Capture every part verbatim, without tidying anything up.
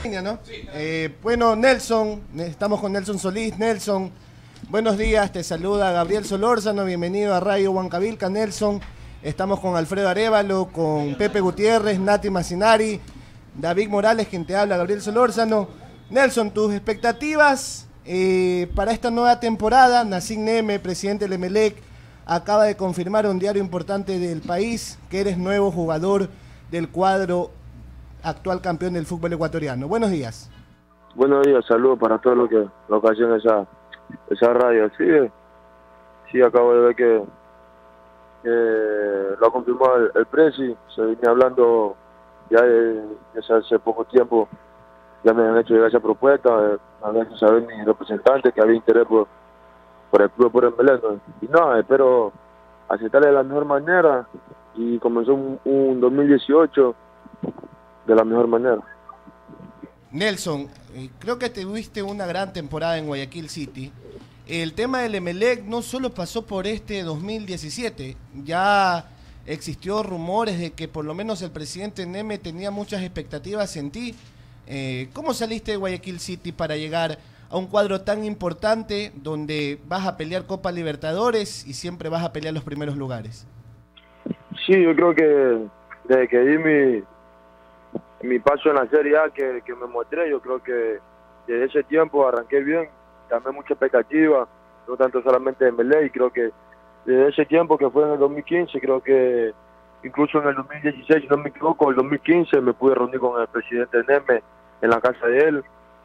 ¿no? Eh, bueno, Nelson, estamos con Nelson Solís. Nelson, buenos días, te saluda Gabriel Solórzano, bienvenido a Radio Huancavilca, Nelson. Estamos con Alfredo Arévalo, con Pepe Gutiérrez, Nati Macinari, David Morales, quien te habla, Gabriel Solórzano. Nelson, tus expectativas eh, para esta nueva temporada. Nassim Neme, presidente del Emelec, acaba de confirmar a un diario importante del país que eres nuevo jugador del cuadro actual campeón del fútbol ecuatoriano. Buenos días. Buenos días, saludos para todos los que lo que hacen esa, esa radio. Sí, sí, acabo de ver que, que lo ha confirmado el, el Presi. Se viene hablando ya desde hace poco tiempo, ya me han hecho llegar esa propuesta, eh, me habían hecho saber mis representantes que había interés por, por el club, por el Emelec, ¿no? Y nada, espero aceptarle de la mejor manera y comenzó un, un dos mil dieciocho de la mejor manera. Nelson, eh, creo que tuviste una gran temporada en Guayaquil City. El tema del Emelec no solo pasó por este dos mil diecisiete, ya existió rumores de que por lo menos el presidente Neme tenía muchas expectativas en ti. Eh, ¿Cómo saliste de Guayaquil City para llegar a un cuadro tan importante donde vas a pelear Copa Libertadores y siempre vas a pelear los primeros lugares? Sí, yo creo que desde que di mi mi paso en la Serie A que, que me mostré, yo creo que desde ese tiempo arranqué bien, también mucha expectativa, no tanto solamente de Emelec, y creo que desde ese tiempo que fue en el dos mil quince, creo que incluso en el dos mil dieciséis, si no me equivoco, en el dos mil quince me pude reunir con el presidente Neme en la casa de él,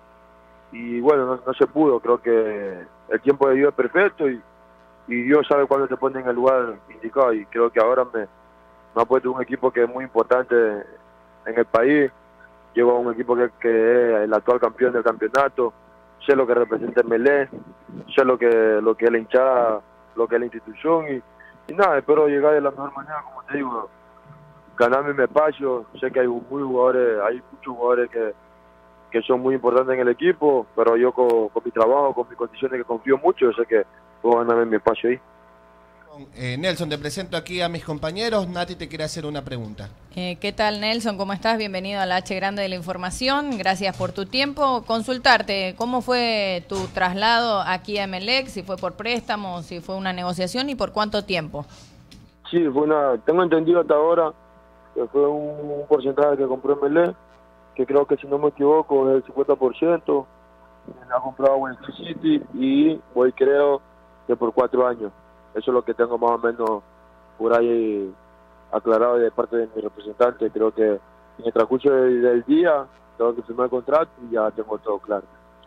y bueno, no, no se pudo, creo que el tiempo de Dios es perfecto, y, y Dios sabe cuándo te pone en el lugar indicado, y creo que ahora me, me ha puesto un equipo que es muy importante en el país. Llego a un equipo que, que es el actual campeón del campeonato, sé lo que representa el Emelec, sé lo que lo que es la hinchada, lo que es la institución, y, y nada, espero llegar de la mejor manera, como te digo, ganarme mi espacio. Sé que hay muy jugadores, hay muchos jugadores que, que son muy importantes en el equipo, pero yo con, con mi trabajo, con mis condiciones, que confío mucho, yo sé que puedo ganarme mi espacio ahí. Eh, Nelson, te presento aquí a mis compañeros. Nati te quiere hacer una pregunta. Eh, ¿Qué tal, Nelson? ¿Cómo estás? Bienvenido a la H Grande de la Información. Gracias por tu tiempo. Consultarte, ¿cómo fue tu traslado aquí a Emelec? Si fue por préstamo, si fue una negociación y por cuánto tiempo. Sí, fue una, tengo entendido hasta ahora que fue un, un porcentaje que compró Emelec, que creo que si no me equivoco es el cincuenta por ciento. Me ha comprado Guayaquil City y voy creo que por cuatro años. Eso es lo que tengo más o menos por ahí aclarado de parte de mi representante. Creo que en el transcurso del, del día tengo que firmar el contrato y ya tengo todo claro.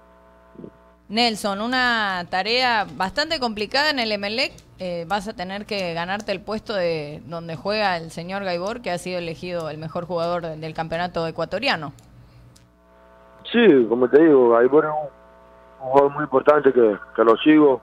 Nelson, una tarea bastante complicada en el Emelec. Eh, vas a tener que ganarte el puesto de donde juega el señor Gaibor, que ha sido elegido el mejor jugador del campeonato ecuatoriano. Sí, como te digo, Gaibor es un, un jugador muy importante que, que lo sigo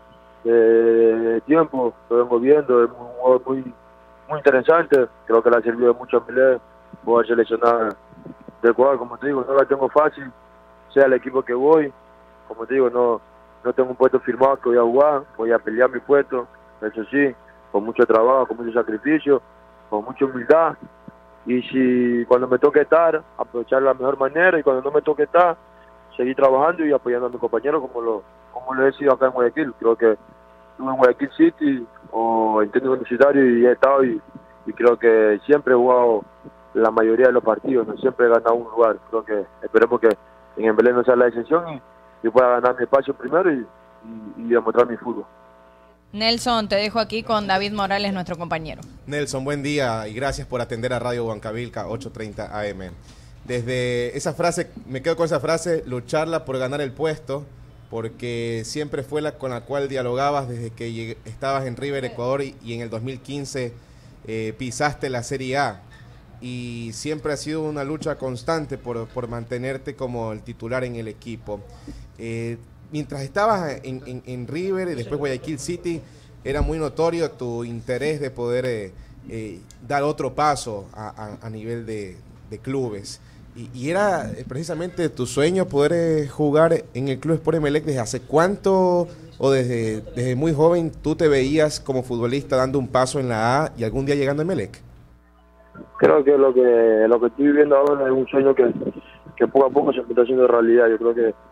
de tiempo, lo vengo viendo, es un jugador muy, muy interesante. Creo que le ha servido mucho a Emelec poder seleccionar de Ecuador. Como te digo, no la tengo fácil, sea el equipo que voy. Como te digo, no, no tengo un puesto firmado que voy a jugar, voy a pelear mi puesto, eso sí, con mucho trabajo, con mucho sacrificio, con mucha humildad. Y si cuando me toque estar, aprovechar de la mejor manera, y cuando no me toque estar, seguir trabajando y apoyando a mis compañeros como lo, como lo he sido acá en Guayaquil. Creo que estuve en Guayaquil City o en técnico universitario y he estado, y, y creo que siempre he jugado la mayoría de los partidos, no siempre he ganado un lugar. Creo que esperemos que en Emelec no sea la excepción y yo pueda ganar mi espacio primero y, y, y demostrar mi fútbol. Nelson, te dejo aquí con David Morales, nuestro compañero. Nelson, buen día y gracias por atender a Radio Huancavilca ocho treinta A M. Desde esa frase, me quedo con esa frase, lucharla por ganar el puesto, porque siempre fue la con la cual dialogabas desde que lleg- estabas en River Ecuador y, y en el dos mil quince eh, pisaste la Serie A, y siempre ha sido una lucha constante por, por mantenerte como el titular en el equipo. Eh, mientras estabas en, en, en River y después Guayaquil City, era muy notorio tu interés de poder eh, eh, dar otro paso a, a, a nivel de, de clubes. Y, y era precisamente tu sueño poder eh, jugar en el Club Sport Emelec. ¿Desde hace cuánto o desde, desde muy joven tú te veías como futbolista dando un paso en la A y algún día llegando a Emelec? Creo que lo que lo que estoy viviendo ahora es un sueño que, que poco a poco se me está haciendo realidad. Yo creo que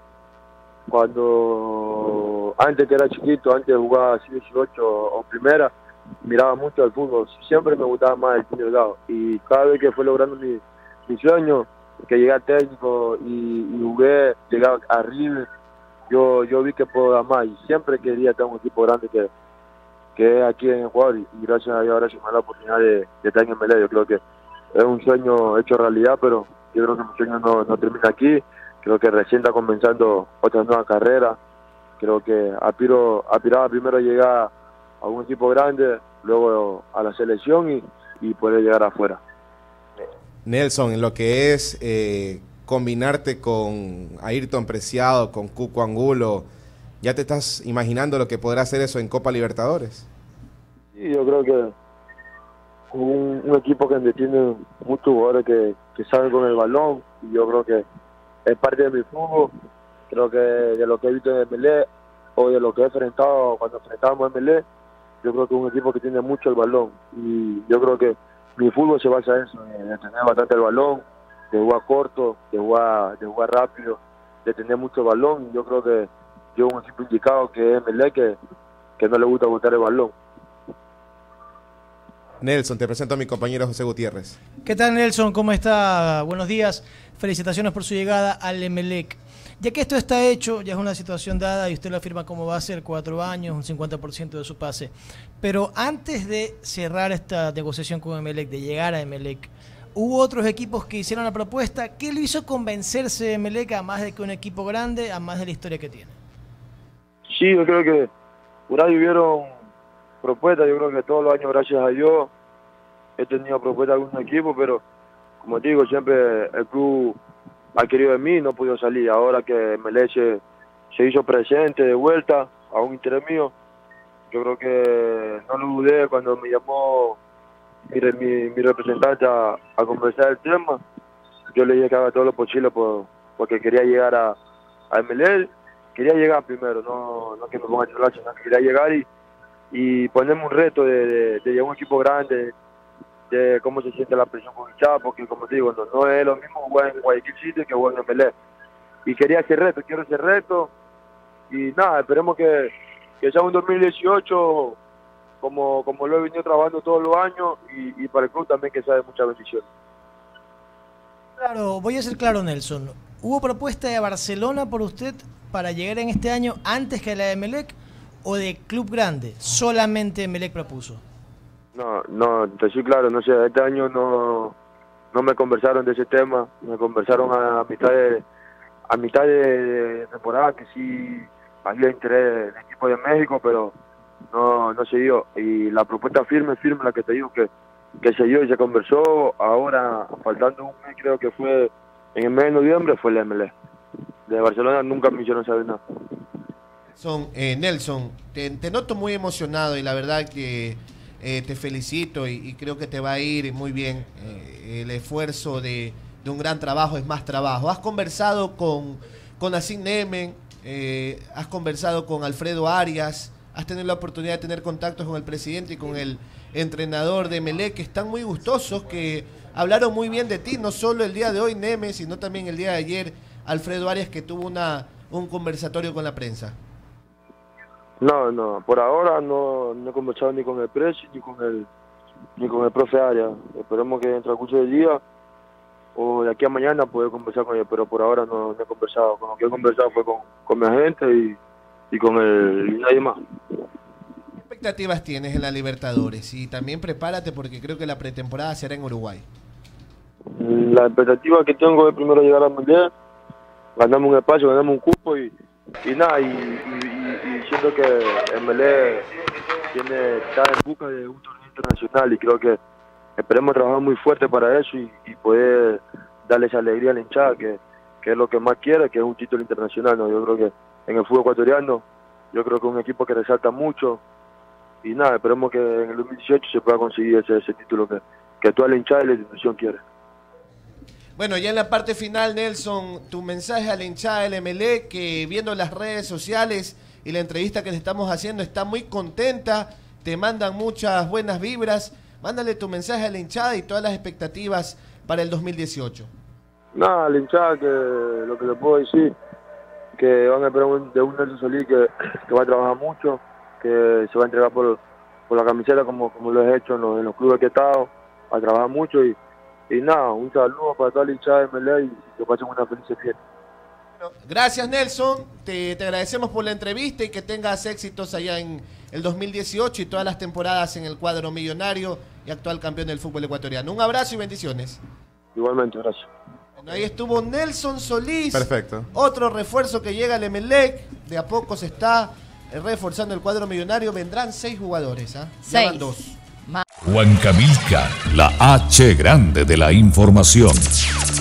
cuando antes que era chiquito, antes de jugar así dieciocho o primera, miraba mucho al fútbol, siempre me gustaba más el Pino Delgado, y cada vez que fue logrando mi, mi sueño, que llegué a técnico y, y jugué, llegué a River, yo, yo vi que puedo dar más, y siempre quería tener un equipo grande que, que es aquí en Ecuador, y, y gracias a Dios ahora se me da la oportunidad de, de estar en M L E. Yo creo que es un sueño hecho realidad, pero yo creo que mi sueño no, no termina aquí. Creo que recién está comenzando otra nueva carrera. Creo que aspiro, aspiraba primero a llegar a un equipo grande, luego a la selección y, y poder llegar afuera. Nelson, en lo que es eh, combinarte con Ayrton Preciado, con Cuco Angulo, ¿ya te estás imaginando lo que podrá hacer eso en Copa Libertadores? Sí, yo creo que un, un equipo que tiene muchos jugadores que, que saben con el balón, y yo creo que es parte de mi fútbol. Creo que de lo que he visto en M L E o de lo que he enfrentado cuando enfrentábamos M L E, yo creo que es un equipo que tiene mucho el balón, y yo creo que mi fútbol se basa en eso, de tener bastante el balón, de jugar corto, de jugar, de jugar rápido, de tener mucho balón. Yo creo que yo un equipo indicado que es M L E, que, que no le gusta botar el balón. Nelson, te presento a mi compañero José Gutiérrez. ¿Qué tal, Nelson? ¿Cómo está? Buenos días. Felicitaciones por su llegada al Emelec. Ya que esto está hecho, ya es una situación dada y usted lo afirma como va a ser, cuatro años, un cincuenta por ciento de su pase. Pero antes de cerrar esta negociación con Emelec, de llegar a Emelec, ¿hubo otros equipos que hicieron la propuesta? ¿Qué lo hizo convencerse de Emelec, a más de que un equipo grande, a más de la historia que tiene? Sí, yo creo que por ahí hubieron propuestas. Yo creo que todos los años, gracias a Dios, he tenido propuestas de algún equipo, pero como te digo, siempre el club ha querido de mí, no he podido salir. Ahora que M L E se, se hizo presente de vuelta a un interés mío, yo creo que no lo dudé cuando me llamó mi, mi, mi representante a, a conversar el tema. Yo le dije que haga todo lo posible por, porque quería llegar a, a M L E. Quería llegar primero, no, no que me ponga a chorar, sino que quería llegar y, y ponerme un reto de, de, de llegar a un equipo grande, de cómo se siente la presión con el Chá, porque como te digo, no, no es lo mismo jugar en Guayaquil City que jugar en M L E. Y quería ese reto, quiero ese reto, y nada, esperemos que, que sea un dos mil dieciocho como, como lo he venido trabajando todos los años, y, y para el club también que sea de mucha bendición. Claro, voy a ser claro, Nelson. ¿Hubo propuesta de Barcelona por usted para llegar en este año antes que la de Emelec, o de club grande? Solamente Emelec propuso. No, no, te soy claro, no sé, este año no, no me conversaron de ese tema, me conversaron a, a mitad de a mitad de, de temporada que sí había interés del equipo de México, pero no, no se dio. Y la propuesta firme, firme, la que te digo que, que se dio y se conversó, ahora faltando un mes, creo que fue en el mes de noviembre, fue el M L E. De Barcelona nunca me hicieron saber nada. Son, eh, Nelson, te, te noto muy emocionado, y la verdad que eh, te felicito, y, y creo que te va a ir muy bien. Eh, el esfuerzo de, de un gran trabajo es más trabajo. Has conversado con, con Nassim Nemen, eh, has conversado con Alfredo Arias, has tenido la oportunidad de tener contactos con el presidente y con el entrenador de Emelec, que están muy gustosos, que hablaron muy bien de ti, no solo el día de hoy Nemen, sino también el día de ayer Alfredo Arias, que tuvo una, un conversatorio con la prensa. No, no, por ahora no, no he conversado ni con el presi ni con el ni con el profe Arias. Esperemos que en el transcurso del día o de aquí a mañana poder conversar con él, pero por ahora no, no he conversado. Con lo que he conversado fue con, con mi agente y, y con el y nadie más. ¿Qué expectativas tienes en la Libertadores? Y también prepárate, porque creo que la pretemporada será en Uruguay. La expectativa que tengo es primero llegar al Mundial, ganarme un espacio, ganarme un cupo y, y nada, y, y, y, y siento que M L E tiene, está en busca de un torneo internacional, y creo que esperemos trabajar muy fuerte para eso y, y poder darle esa alegría a la hinchada, que, que es lo que más quiere, que es un título internacional, ¿no? Yo creo que en el fútbol ecuatoriano, yo creo que es un equipo que resalta mucho, y nada, esperemos que en el dos mil dieciocho se pueda conseguir ese, ese título que, que toda la hinchada y la institución quiere. Bueno, ya en la parte final, Nelson, tu mensaje a la hinchada del Emelec, que viendo las redes sociales y la entrevista que le estamos haciendo está muy contenta, te mandan muchas buenas vibras. Mándale tu mensaje a la hinchada y todas las expectativas para el dos mil dieciocho. Nada, la hinchada, que lo que le puedo decir, que van a esperar un, de un Nelson Solís que, que va a trabajar mucho, que se va a entregar por, por la camiseta como, como lo he hecho en los, en los clubes que he estado, a trabajar mucho y, y nada, un saludo para toda la hinchada de M L A y que pasen una feliz fiesta. Gracias, Nelson, te, te agradecemos por la entrevista y que tengas éxitos allá en el dos mil dieciocho y todas las temporadas en el cuadro millonario y actual campeón del fútbol ecuatoriano. Un abrazo y bendiciones. Igualmente, gracias. Bueno, ahí estuvo Nelson Solís. Perfecto. Otro refuerzo que llega al Emelec. De a poco se está reforzando el cuadro millonario. Vendrán seis jugadores. ¿eh? Ya van dos. Huancavilca, la H grande de la información.